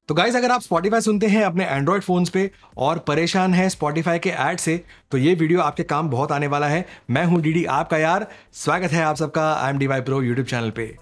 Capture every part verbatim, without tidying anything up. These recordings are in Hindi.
तो गाइज अगर आप Spotify सुनते हैं अपने एंड्रॉयड फोन्स पे और परेशान हैं Spotify के ऐड से, तो ये वीडियो आपके काम बहुत आने वाला है। मैं हूं डीडी आपका यार, स्वागत है आप सबका I M D Y pro YouTube channel पे।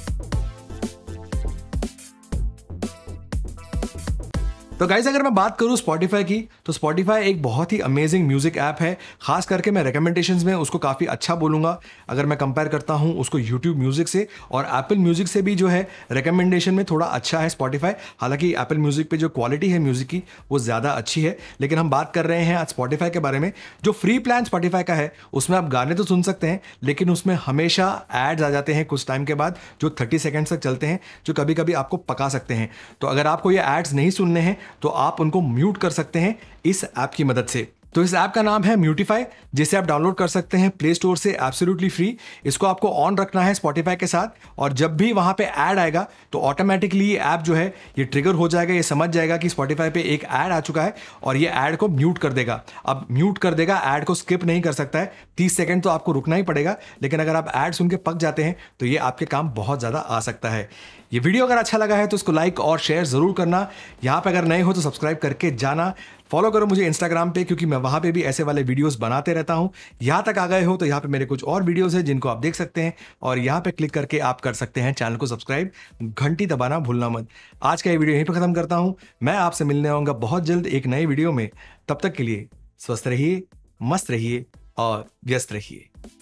तो गाइज अगर मैं बात करूं Spotify की, तो Spotify एक बहुत ही अमेजिंग म्यूजिक ऐप है। खास करके मैं रिकमेंडेशंस में उसको काफ़ी अच्छा बोलूंगा अगर मैं कंपेयर करता हूं उसको YouTube म्यूजिक से, और Apple म्यूजिक से भी जो है रिकमेंडेशन में थोड़ा अच्छा है Spotify। हालांकि Apple म्यूजिक पे जो क्वालिटी है म्यूजिक की वो ज़्यादा अच्छी है, लेकिन हम बात कर रहे हैं आज Spotify के बारे में। जो फ्री प्लान Spotify का है उसमें आप गाने तो सुन सकते हैं, लेकिन उसमें हमेशा एड्स आ जाते हैं कुछ टाइम के बाद जो थर्टी सेकेंड्स तक चलते हैं, जो कभी कभी आपको पका सकते हैं। तो अगर आपको ये एड्स नहीं सुनने हैं तो आप उनको म्यूट कर सकते हैं इस ऐप की मदद से। तो इस ऐप का नाम है म्यूटिफाई, जिसे आप डाउनलोड कर सकते हैं प्ले स्टोर से एब्सोल्युटली फ्री। इसको आपको ऑन रखना है Spotify के साथ, और जब भी वहां पे ऐड आएगा तो ऑटोमेटिकली ये ऐप जो है ये ट्रिगर हो जाएगा, ये समझ जाएगा कि Spotify पे एक ऐड आ चुका है और ये ऐड को म्यूट कर देगा। अब म्यूट कर देगा, ऐड को स्किप नहीं कर सकता है, तीस सेकेंड तो आपको रुकना ही पड़ेगा। लेकिन अगर आप ऐड सुन के पक जाते हैं तो ये आपके काम बहुत ज़्यादा आ सकता है। ये वीडियो अगर अच्छा लगा है तो इसको लाइक और शेयर ज़रूर करना। यहाँ पे अगर नए हो तो सब्सक्राइब करके जाना। फॉलो करो मुझे इंस्टाग्राम पे, क्योंकि मैं वहाँ पे भी ऐसे वाले वीडियोस बनाते रहता हूँ। यहाँ तक आ गए हो तो यहाँ पे मेरे कुछ और वीडियोस हैं जिनको आप देख सकते हैं, और यहाँ पे क्लिक करके आप कर सकते हैं चैनल को सब्सक्राइब। घंटी दबाना भूलना मत। आज का ये वीडियो यहीं पे खत्म करता हूँ। मैं आपसे मिलने आऊँगा बहुत जल्द एक नई वीडियो में। तब तक के लिए स्वस्थ रहिए, मस्त रहिए और व्यस्त रहिए।